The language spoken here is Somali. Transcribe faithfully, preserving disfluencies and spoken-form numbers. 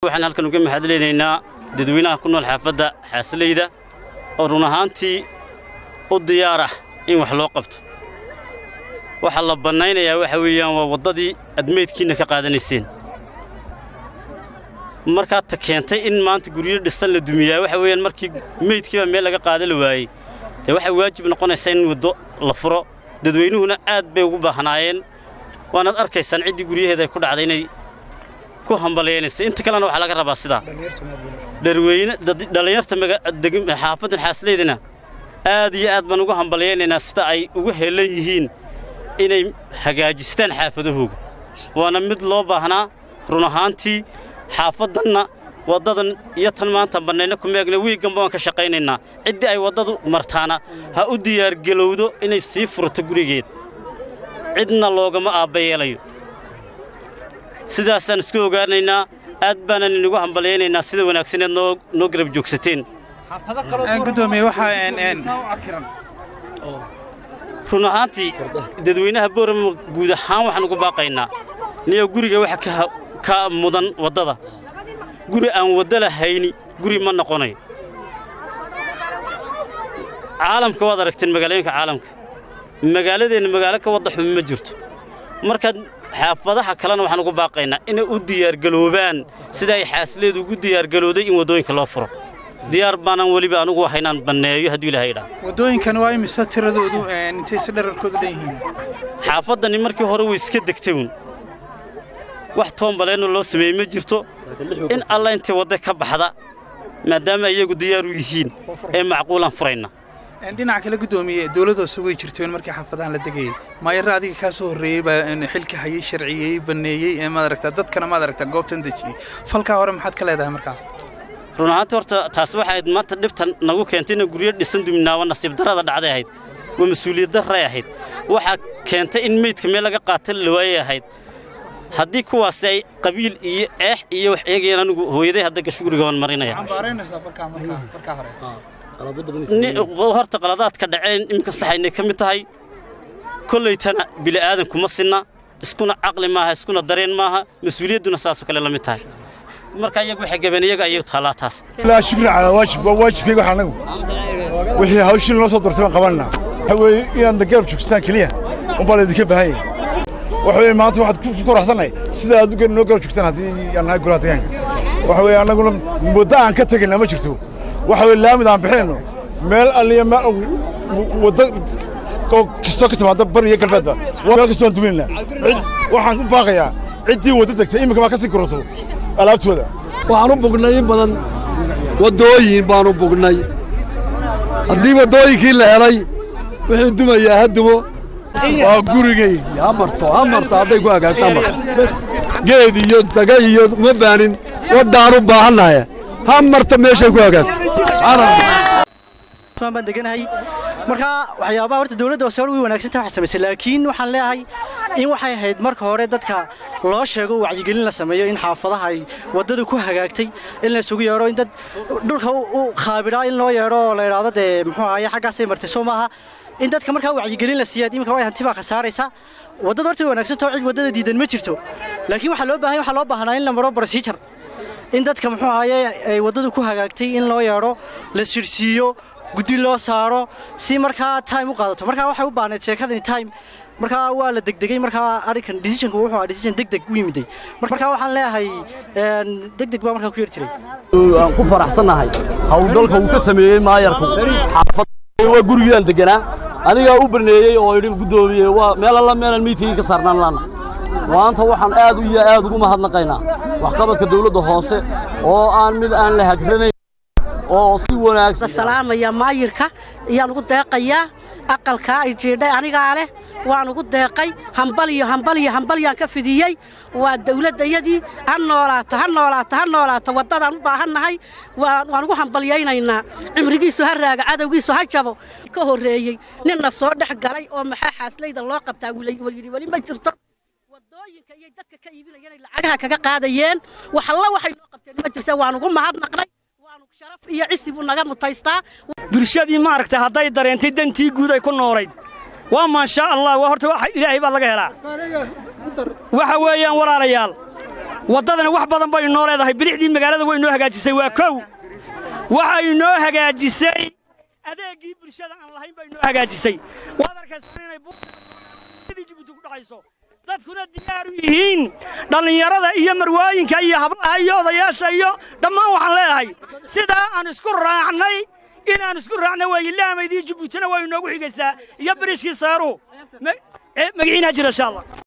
waxaan halkan uga mahadcelinaynaa dadweynaha ku nool xaafadda Xaasleyda oo run ahaantii u diyaar ah in wax loo qabto waxa la banaynayaa waxa weeyaan waa wadadii admeedkiina ka qaadanayseen marka ta keentay in maanta guriyo dhisan la dumiyaa waxa weeyaan markii meedkiiba meel laga qaadan waayay ee waxa waajib noqonaysa in wado la furo dadweynuhuna aad bay ugu baahnaayeen waana arkaysan cid guriyaheeda ay ku dhacday inay ku hambaleynaysa inta kalena waxa laga rabaa sida darweyne dhalinyarta xaafadda Xaasleyda aad iyo aad baan ugu hambaleynayna sida ay ugu heelan yihiin inay hagaajistaan xaafadahooda waana mid loo baahnaa run ahaantii xaafadana wadadan iyo tan maanta banayna ku meegna wiigan baan ka shaqaynaynaa cidii ay wadadu martaana ha u diyaar galowdo inay sii furto gurigeed cidna loogama aabayeelayo sidaasaan isku ogaanaynaa aad baan inagu hambaleeynaynaa sida wanaagsan ee noo noo garab joogsateen xaafado kale oo gudoomiye waxa een een run ahaantii dadweynaha Boorama guud ahaan waxaan ugu baaqaynaa niyo guriga waxa ka ka mudan wadada guri aan wada lahayni guri ma noqonay caalamka wada aragteen magaalooyinka caalamka magaaladeena magaalo ka wada xum ma jirto marka xaafadaha kalena waxaan ugu baaqaynaa in ay u diyaar galoobaan sida ay Xaasleydu ugu diyaar galooday in wadooyinka loo furo diyaar baanan waliba anigu waxaynaan baneeyo hadii Ilaahay dhaaf wadooyinkan waa imisa tiradoodu intee si dhererkoodu leeyihiin xaafadani markii hore way iska degteen wax toonbaleeno loo sameeyay ma jirto in alla inta wada ka baxda maadaama iyagu diyaar u yihiin ee macquulan furayna dhinaca kale gudoomiye dawladda soo way jirteen markii xaafadahan la degay ma yar adiga ka soo horeeyay ba xilka hayay sharciyay baneeyay ee ma aragta dadkana ma aragta goobtan dajiyay falka hore maxaad ka leedahay markaa run ahaantii horta taas waxay maanta dhibtan nagu keentay in guriyo dhisan duminaa nasiib darada dhacday ahayd waa mas'uuliyad darray ahayd waxa keentay in meedka meel laga qaato la waayay ahayd haddii kuwaas ay qabiil iyo eex iyo wax eegayaan anigu hooyaday hadda gasho guriga waan marinaya ambaareenaysa falka markaa markaa hore ni horta qaladaadka dhaceen imka saxaynay kamid tahay kullaytana bili aadan kuma sinna iskuna aqli maaha iskuna dareen maaha mas'uuliyaduna saas kale la mid tahay marka iyagu waxa gabanayga ay taalaataas la shukri ala waajib waajibkayga waxa anagu wixii hawshin loo soo dortay qabanna way inaan dagar joogsan kaliya oo baladii ka bahay waxa maanta waxaad ku faraxsanahay sida aad u noo gar joogtan hadii aan ay gulaatayaan waxa anagu muddo aan ka tagayna ma jirto waxa laamid aan bixinayno meel aliya ma wada ko kisto ka timaada bariga galbeedba waa ka soo duminna waxaan u baaqayaa cidii wada degtay imika ma ka sii korto alaabtooda waxaan u bugnay badan wadooyin baan u bugnay hadii wadooyinkii la helay wixii dumayaa hadumo waa gurigayga amarto amarto haday ku agaagta amarto bas geed iyo taga iyo uma baanin wadaan u baahanahay amarto meesha ku agaagto baan deganahay marka waxyaabaha horta dawladda soo way wanaagsan tahay sameysay laakiin waxaan leeyahay in waxay ahayd marka hore dadka loo sheego wacyigelin la sameeyo in xaafadaha ay wadada ku hagaagtay in la isugu yeero in dad dhulka u khaabira in loo yeero la yiraahdo de muxuu ahaay xagaas ay martay Soomaha in dadka marka wacyigelin la siiyay imika way hanti baa khasaaraysa wadada horta wanaagsan tahay cid wadada diidan ma jirto laakiin waxa loo baahan waxa loo baahnaa in la maro procedure in dadka muxuu ahaay ay wadada ku hagaagtay in loo yeero la shirsiyo gudi loo saaro si marka time u qaadato marka waxa u baahnaa sheekadani time marka waa la degdegay marka arikan decision-ku wuxuu ahaa decision degdeg u yimiday marka waxaan leeyahay een degdeg baa marka ku yeertiray aan ku faraxsanahay hawlgalka uu ka sameeyay maayarku xaafad waa gurigaan deganaa adiga u barneeyay oo idin gudoomiyay waa meel alla meel meeting ka saarnaan laana waanta waxaan aad u iyo aad ugu mahadnaqaynaa wax qabadka dawladda hoose oo aan mid aan la hagranayn oo si wanaagsan salaamaya maayirka iyaan ugu deeqayaa aqalka ay jeeday aniga leh waan ugu deeqay hambal iyo hambal iyo hambal yaan ka fidiyay waa dawladayadii han noolaato han noolaato han noolaato wadadaan u baahanahay waan ugu hambalyeynayna cimrigiisu ha raaga cadawgiisu ha jabo ka horeeyay ninna soo dhex galay oo maxaa Xaasleyda loo qabtaa wali wali ma jirto wadooyinka iyo dadka ka iibinayeen lacagaha kaga qaadayeen wax alla waxay loo qabteen ma jirto waan ugu mahadnaqnay sharaf iyo cisibu naga mutaystaa bulshadii ma aragtay haday dareentay dantii guud ay ku noolayd waa ma sha Allah waa horta wax Ilaahay baa laga helaa waxa weeyaan walaalayaal waddadana wax badan bay inoo leedahay bilicdii magaalada way inoo hagaajisay waa kow waxay inoo hagaajisay adeegii bulshada aan lahayn bay inoo hagaajisay waad arkaysaa inay buuqdii Djibouti ku dhacayso dadkuna diyaar u yihiin dhalinyarada iyo marwooyinka iyo hablaha iyo odayaasha iyo dhammaan waxaan leeyahay sida aan isku raacnay inaan isku raacnay way ilaahaydii Djiboutina way inoogu xigaysaa iyo bariishkii saaru magaciina jira insha Allah